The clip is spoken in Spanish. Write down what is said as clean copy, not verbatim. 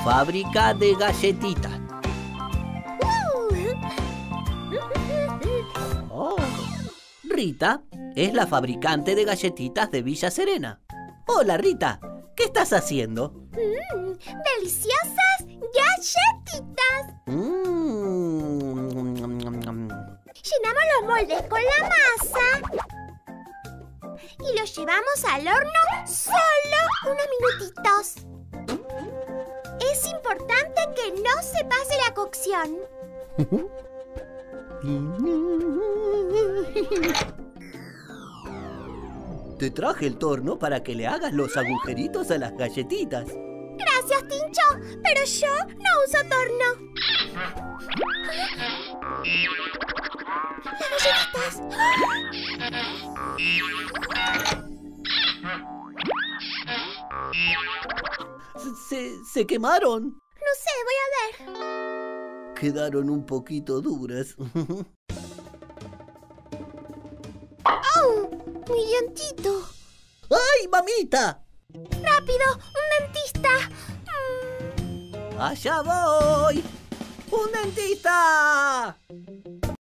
Fábrica de galletitas. Oh. Rita es la fabricante de galletitas de Villa Serena. Hola, Rita. ¿Qué estás haciendo? ¡Deliciosas galletitas! Llenamos los moldes con la masa y los llevamos al horno solo unos minutitos. Es importante que no se pase la cocción. Te traje el torno para que le hagas los agujeritos a las galletitas. Gracias, Tincho, pero yo no uso torno. Las galletitas. ¿Se quemaron? No sé, voy a ver. Quedaron un poquito duras. ¡Oh! ¡Mi dientito! ¡Ay, mamita! ¡Rápido! ¡Un dentista! ¡Allá voy! ¡Un dentista!